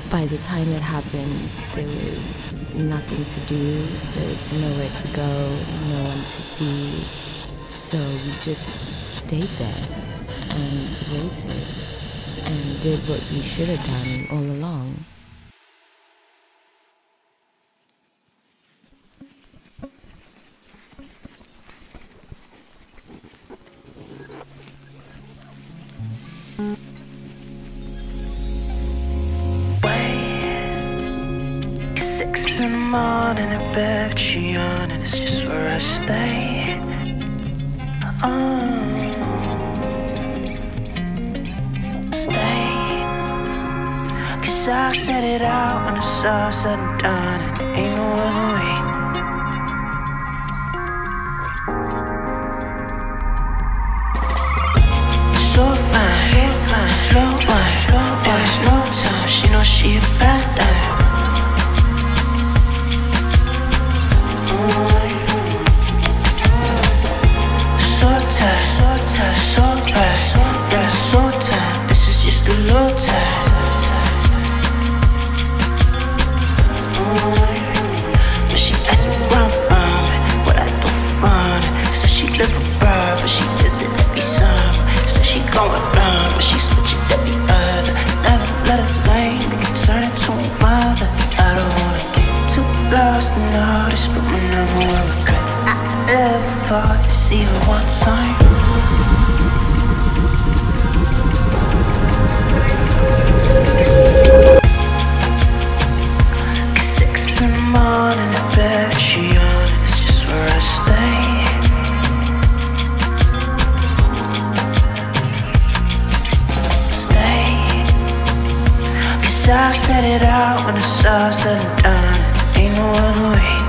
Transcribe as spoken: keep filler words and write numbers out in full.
By the time it happened, there was nothing to do, there was nowhere to go, no one to see. So we just stayed there and waited and did what we should have done all along. Six in the morning, I bet she on, and it's just where I stay. Oh, stay. Cause I set it out when it's all said and done, and ain't no other way. So fine, so fine, slow wine, slow wine, there's no time, she knows she a bad guy. Fought to see her one time. Cause six in the morning, I bet she on, it's just where I stay. Stay. Cause I set it out when it's all said and done, ain't no other way.